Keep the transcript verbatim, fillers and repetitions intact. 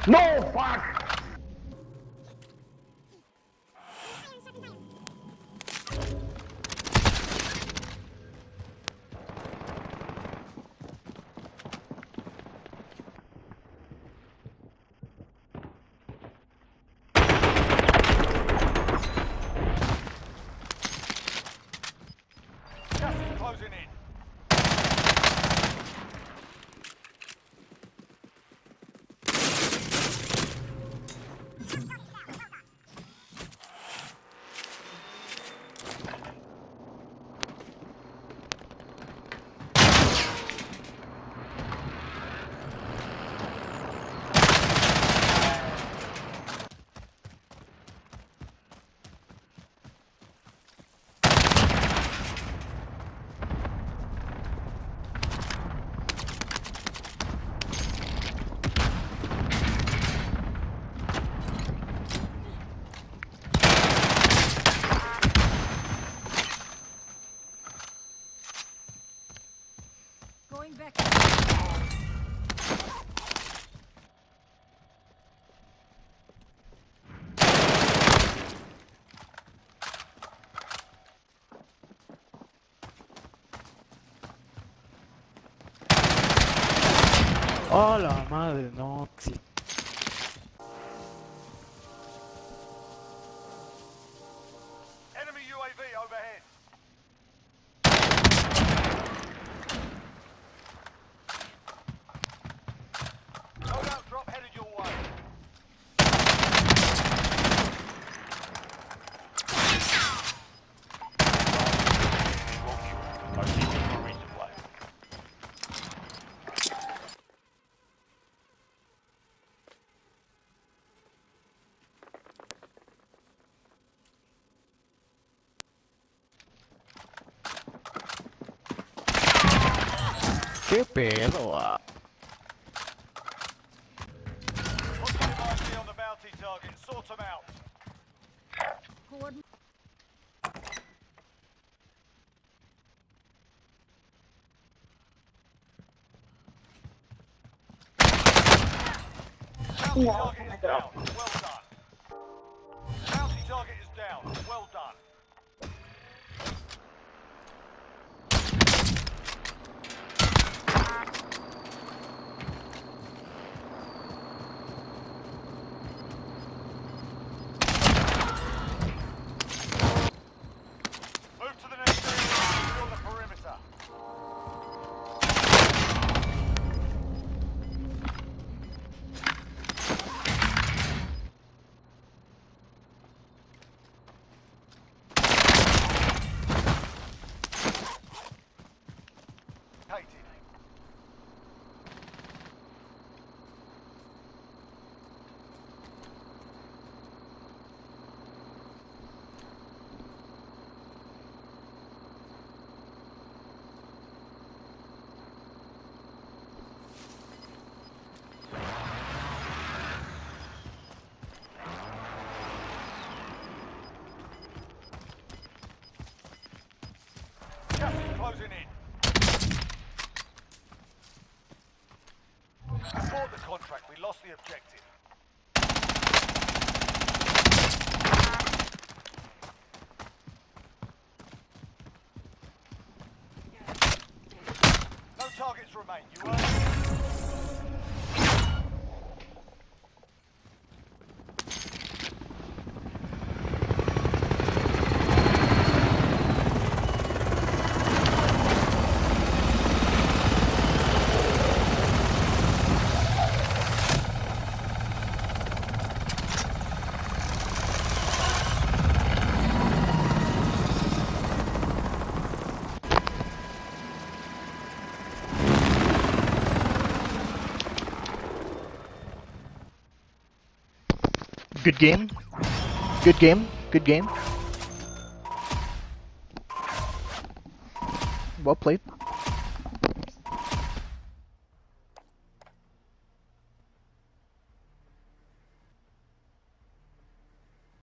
No, fuck! Gas is closing in. Going back. Oh la madre, no, sí. Enemy U A V overhead. Loadout drop headed your way. ¿Qué pedo? Ah? Positive I C on the bounty target. Sort them out. Coordinate. Bounty target is down. Well done. Bounty target is down. Well done. Move to the next area and secure the perimeter. Hated. Gas is closing in. Abort the contract. We lost the objective. No targets remain. You earn it. Good game. Good game. Good game. Well played.